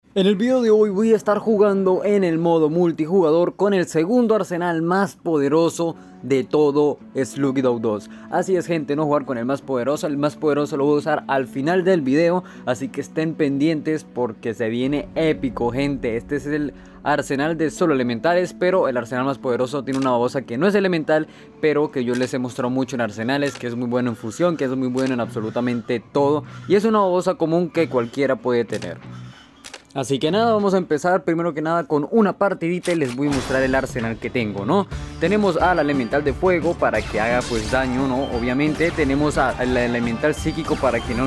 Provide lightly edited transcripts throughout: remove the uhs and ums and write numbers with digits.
En el video de hoy voy a estar jugando en el modo multijugador con el segundo arsenal más poderoso de todo Sluggy Dog 2. Así es, gente, no jugar con el más poderoso lo voy a usar al final del video, así que estén pendientes porque se viene épico, gente. Este es el arsenal de solo elementales, pero el arsenal más poderoso tiene una babosa que no es elemental, pero que yo les he mostrado mucho en arsenales, que es muy bueno en fusión, que es muy bueno en absolutamente todo, y es una babosa común que cualquiera puede tener. Así que nada, vamos a empezar primero que nada con una partidita y les voy a mostrar el arsenal que tengo, ¿no? Tenemos al elemental de fuego para que haga pues daño, ¿no? Obviamente tenemos al elemental psíquico para que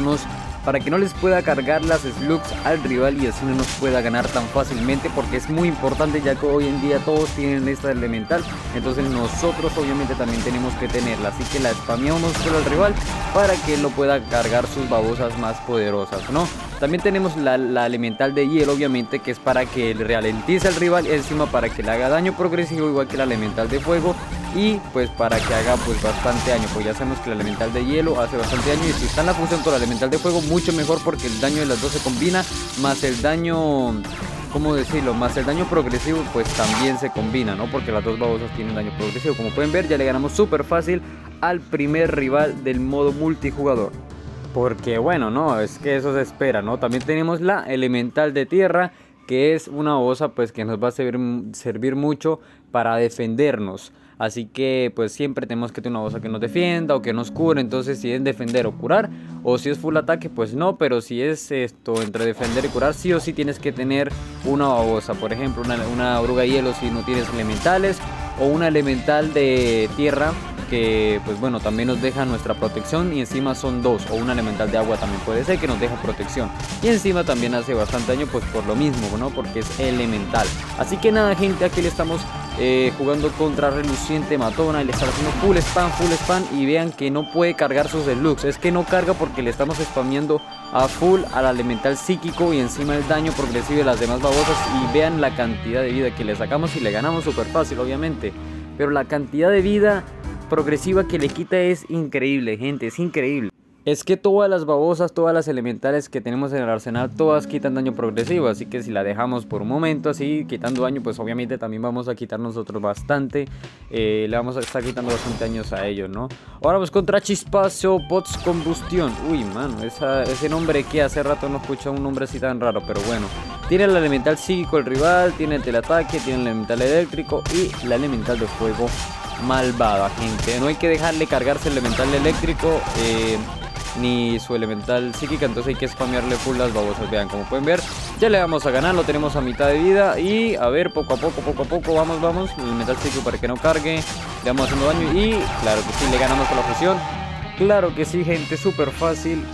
no les pueda cargar las slugs al rival y así no nos pueda ganar tan fácilmente, porque es muy importante ya que hoy en día todos tienen esta elemental, entonces nosotros obviamente también tenemos que tenerla, así que la spameamos solo al rival para que él no pueda cargar sus babosas más poderosas, ¿no? También tenemos la elemental de hielo, obviamente, que es para que ralentice al rival y encima para que le haga daño progresivo igual que la elemental de fuego, y pues para que haga pues bastante daño, pues ya sabemos que la elemental de hielo hace bastante daño y si está en la fusión con la elemental de fuego mucho mejor, porque el daño de las dos se combina, más el daño, ¿cómo decirlo? Más el daño progresivo pues también se combina, ¿no? Porque las dos babosas tienen daño progresivo. Como pueden ver, ya le ganamos súper fácil al primer rival del modo multijugador. Porque bueno, no, es que eso se espera, ¿no? También tenemos la elemental de tierra, que es una babosa pues que nos va a servir mucho para defendernos. Así que pues siempre tenemos que tener una babosa que nos defienda o que nos cure. Entonces si es defender o curar, o si es full ataque pues no, pero si es esto entre defender y curar, sí o sí tienes que tener una babosa. Por ejemplo una oruga de hielo si no tienes elementales, o una elemental de tierra que pues bueno también nos deja nuestra protección y encima son dos, o una elemental de agua también puede ser que nos deja protección y encima también hace bastante daño pues por lo mismo, ¿no? Porque es elemental. Así que nada, gente, aquí le estamos jugando contra Reluciente Matona y le está haciendo full spam y vean que no puede cargar sus deluxe, es que no carga porque le estamos spameando a full al elemental psíquico y encima el daño progresivo de las demás babosas, y vean la cantidad de vida que le sacamos y le ganamos súper fácil obviamente, pero la cantidad de vida progresiva que le quita es increíble, gente, es increíble. Es que todas las babosas, todas las elementales que tenemos en el arsenal, todas quitan daño progresivo, así que si la dejamos por un momento así quitando daño, pues obviamente también vamos a quitar nosotros bastante, le vamos a estar quitando bastante daños a ellos, ¿no? Ahora vamos contra Chispazo Bots Combustión. Uy, mano, ese nombre que hace rato no escucho un nombre así tan raro, pero bueno. Tiene el elemental psíquico el rival, tiene el teleataque, tiene el elemental eléctrico y la elemental de fuego malvada, gente. No hay que dejarle cargarse el elemental eléctrico ni su elemental psíquica, entonces hay que spamearle full las babosas. Vean, como pueden ver, ya le vamos a ganar, lo tenemos a mitad de vida y a ver, poco a poco, vamos, el elemental psíquico para que no cargue, le vamos haciendo daño y claro que sí, le ganamos con la fusión. Claro que sí, gente, súper fácil,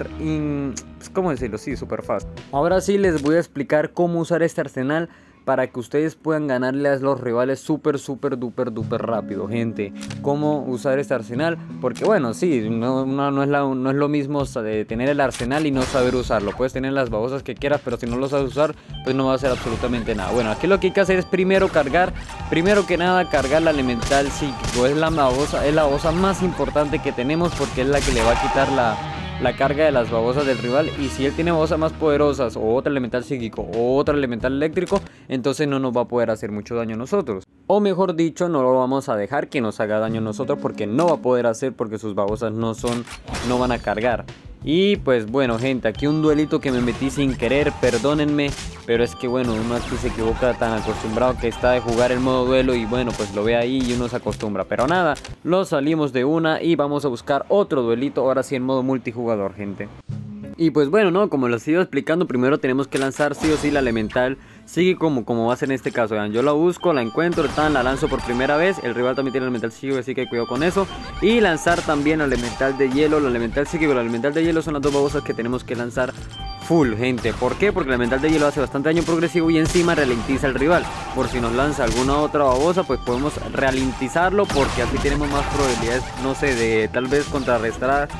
¿cómo decirlo? Sí, súper fácil. Ahora sí les voy a explicar cómo usar este arsenal para que ustedes puedan ganarle a los rivales súper duper rápido, gente. Cómo usar este arsenal, porque bueno, sí, no es lo mismo de tener el arsenal y no saber usarlo. Puedes tener las babosas que quieras, pero si no lo sabes usar, pues no va a hacer absolutamente nada. Bueno, aquí lo que hay que hacer es primero que nada cargar la elemental psíquico. Es la babosa más importante que tenemos, porque es la que le va a quitar la carga de las babosas del rival, y si él tiene babosas más poderosas o otro elemental psíquico o otro elemental eléctrico, entonces no nos va a poder hacer mucho daño a nosotros, o mejor dicho, no lo vamos a dejar que nos haga daño a nosotros, porque no va a poder hacer, porque sus babosas no van a cargar. Y pues bueno, gente, aquí un duelito que me metí sin querer, perdónenme, pero es que bueno, uno aquí se equivoca, tan acostumbrado que está de jugar el modo duelo y bueno, pues lo ve ahí y uno se acostumbra. Pero nada, lo salimos de una y vamos a buscar otro duelito, ahora sí en modo multijugador, gente. Y pues bueno, ¿no? Como les iba explicando, primero tenemos que lanzar sí o sí la elemental psíquico, como va a ser en este caso. Vean, yo la busco, la encuentro, la lanzo por primera vez. El rival también tiene el elemental psíquico, así que cuidado con eso. Y lanzar también la elemental de hielo, la elemental psíquico, la elemental de hielo son las dos babosas que tenemos que lanzar full, gente. ¿Por qué? Porque la elemental de hielo hace bastante daño progresivo y encima ralentiza al rival. Por si nos lanza alguna otra babosa, pues podemos ralentizarlo, porque así tenemos más probabilidades, no sé, de tal vez contrarrestar,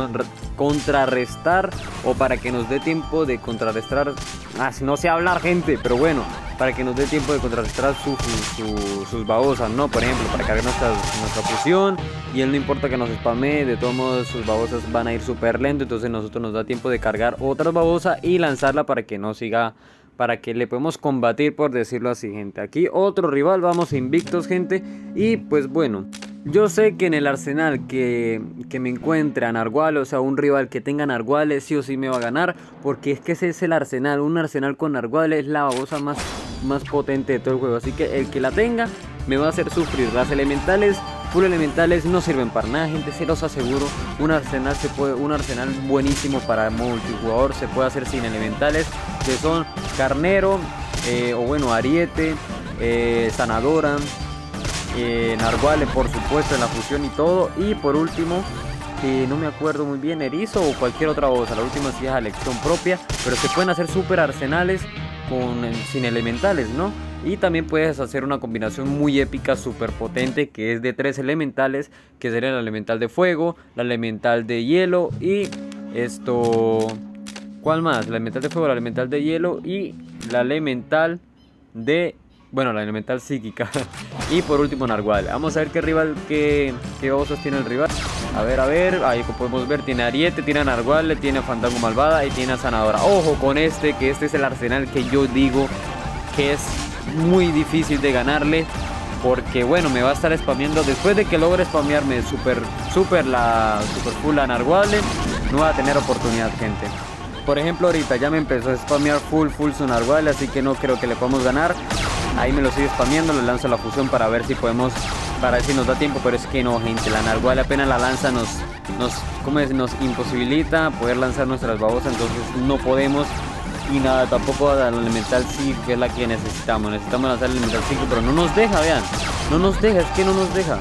o para que nos dé tiempo de contrarrestar. No sé hablar, gente, pero bueno, para que nos dé tiempo de contrarrestar sus babosas, ¿no? Por ejemplo, para cargar nuestra fusión y él no importa que nos spamee, de todos modos sus babosas van a ir súper lento, entonces nosotros nos da tiempo de cargar otra babosa y lanzarla para que no siga para que le podemos combatir, por decirlo así, gente. Aquí otro rival, vamos invictos, gente. Y pues bueno, yo sé que en el arsenal que me encuentre a Narwhal, o sea, un rival que tenga Narwhal, sí o sí me va a ganar, porque es que ese es el arsenal. Un arsenal con Narwhal es la babosa más potente de todo el juego, así que el que la tenga me va a hacer sufrir. Las elementales, full elementales, no sirven para nada, gente, se los aseguro. Un arsenal buenísimo para multijugador se puede hacer sin elementales, que son Carnero, o bueno, Ariete, Sanadora, Narwhal, por supuesto, en la fusión y todo. Y por último, no me acuerdo muy bien, Erizo o cualquier otra babosa. La última sí es a elección propia, pero se pueden hacer super arsenales sin elementales, ¿no? Y también puedes hacer una combinación muy épica, súper potente, que es de 3 elementales, que sería el elemental de fuego, la elemental de hielo y esto... ¿Cuál más? La elemental de fuego, la elemental de hielo y la elemental de... Bueno, la elemental psíquica. Y por último Narwhal. Vamos a ver qué babosas tiene el rival. A ver, ahí podemos ver, tiene Ariete, tiene a Narwhal, tiene a Fandango Malvada y tiene a Sanadora. Ojo con este, que este es el arsenal que yo digo que es muy difícil de ganarle, porque bueno, me va a estar spameando. Después de que logre spamearme super full a Narwhal, no va a tener oportunidad, gente. Por ejemplo, ahorita ya me empezó a spamear full su Narwhal, así que no creo que le podamos ganar. Ahí me lo sigue spameando, le lanzo la fusión para ver si podemos, para ver si nos da tiempo, pero es que no, gente, la Narwhal apenas la lanza nos imposibilita poder lanzar nuestras babosas, entonces no podemos. Y nada, tampoco la elemental psíquico, que es la que necesitamos lanzar el elemental psíquico, pero no nos deja, vean, no nos deja, es que no nos deja.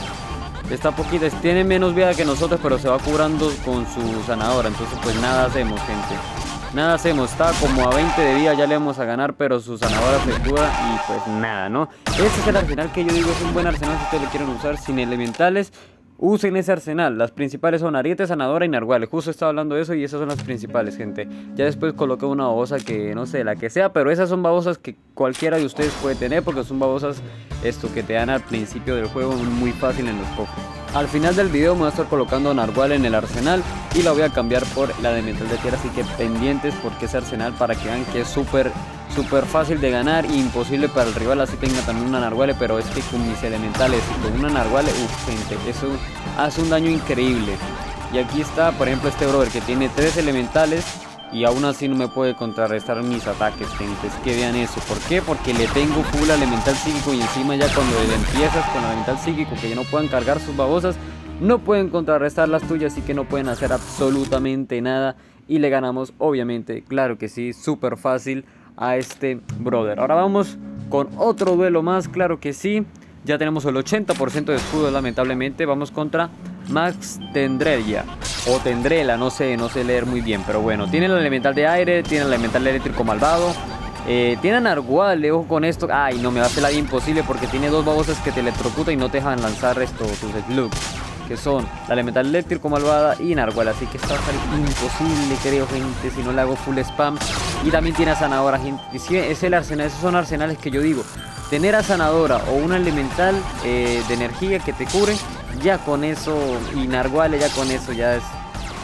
Está poquita, tiene menos vida que nosotros, pero se va curando con su sanadora, entonces pues nada hacemos, gente. Nada hacemos, está como a 20 de vida, ya le vamos a ganar, pero su sanadora se cura y pues nada, ¿no? Este es el arsenal que yo digo es un buen arsenal si ustedes lo quieren usar sin elementales. Usen ese arsenal, las principales son Ariete, Sanadora y Narwhal. Justo estaba hablando de eso y esas son las principales, gente. Ya después coloqué una babosa que no sé, la que sea, pero esas son babosas que cualquiera de ustedes puede tener, porque son babosas que te dan al principio del juego muy fácil en los cofres. Al final del video me voy a estar colocando a Narwhal en el arsenal y la voy a cambiar por la de Metal de Tierra, así que pendientes porque ese arsenal, para que vean que es súper fácil de ganar e imposible para el rival, así tenga también una Narwhal, pero es que con mis elementales y con una Narwhal, gente, eso hace un daño increíble. Y aquí está, por ejemplo, este brother que tiene 3 elementales y aún así no me puede contrarrestar mis ataques, gente. Es que vean eso. ¿Por qué? Porque le tengo full elemental psíquico y encima ya cuando le empiezas con el elemental psíquico, que ya no puedan cargar sus babosas, no pueden contrarrestar las tuyas, así que no pueden hacer absolutamente nada. Y le ganamos, obviamente, claro que sí, súper fácil a este brother. Ahora vamos con otro duelo más, claro que sí. Ya tenemos el 80% de escudo, lamentablemente. Vamos contra Max Tendrelia o Tendrela, no sé leer muy bien, pero bueno, tiene el elemental de aire, tiene el elemental eléctrico malvado, tiene a Narwhal, ojo con esto. Ay, no, me va a hacer la vida imposible porque tiene 2 babosas que te electrocutan y no te dejan lanzar tus slugs, que son la elemental eléctrico malvada y Narwhal, así que está imposible, creo, gente, si no le hago full spam. Y también tiene a Sanadora, gente. Es el arsenal, esos son arsenales que yo digo. Tener a Sanadora o una elemental de energía que te cubre, ya con eso, y Narwhal, ya con eso ya es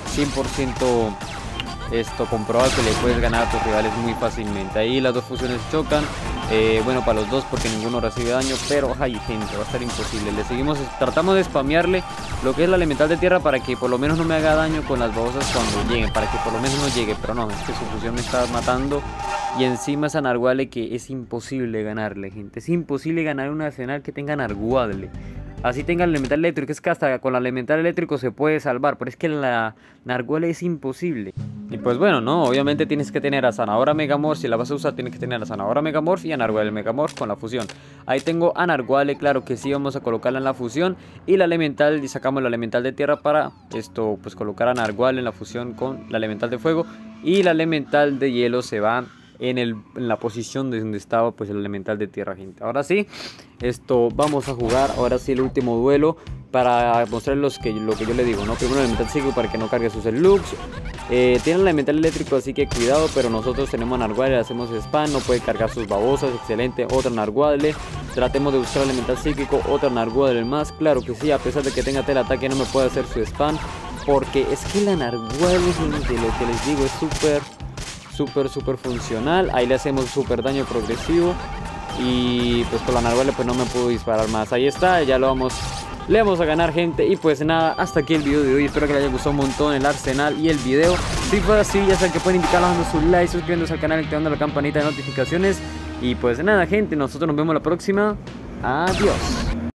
100% comprobado que le puedes ganar a tus rivales muy fácilmente. Ahí las dos fusiones chocan, bueno, para los dos porque ninguno recibe daño, pero hay gente, va a estar imposible. Le seguimos, tratamos de spamearle lo que es la elemental de tierra para que por lo menos no me haga daño con las babosas cuando lleguen, para que por lo menos no llegue, pero no, es que su fusión me está matando. Y encima es a Narwhal, que es imposible ganarle, gente. Es imposible ganar un arsenal que tenga Narwhal. Así tenga el elemental eléctrico, es que hasta con el elemental eléctrico se puede salvar, pero es que la Narwhal es imposible. Y pues bueno, no, obviamente tienes que tener a Sanadora Megamorph, si la vas a usar tienes que tener a Sanadora Megamorph y a Narwhal Megamorph con la fusión. Ahí tengo a Narwhal, claro que sí, vamos a colocarla en la fusión. Y la elemental, y sacamos la elemental de tierra para pues colocar a Narwhal en la fusión con la elemental de fuego. Y la elemental de hielo se va en la posición de donde estaba pues el elemental de tierra, gente. Ahora sí, vamos a jugar, ahora sí el último duelo para mostrarles lo que yo le digo, ¿no? Primero el elemental psíquico para que no cargue sus slugs. Tiene el elemental eléctrico, así que cuidado, pero nosotros tenemos a Narwhal, le hacemos spam, no puede cargar sus babosas, excelente, otra Narwhal. Tratemos de buscar el elemental psíquico, otra Narwhal más, claro que sí, a pesar de que tenga teleataque no me puede hacer su spam, porque es que la Narwhal, gente, lo que les digo, es súper funcional. Ahí le hacemos súper daño progresivo. Y pues con la narwhal pues no me puedo disparar más. Ahí está, ya le vamos a ganar, gente. Y pues nada, hasta aquí el video de hoy. Espero que les haya gustado un montón el arsenal y el video. Si fue así, ya saben que pueden indicarlo dando su like, suscribiéndose al canal y activando la campanita de notificaciones. Y pues nada, gente, nosotros nos vemos la próxima. Adiós.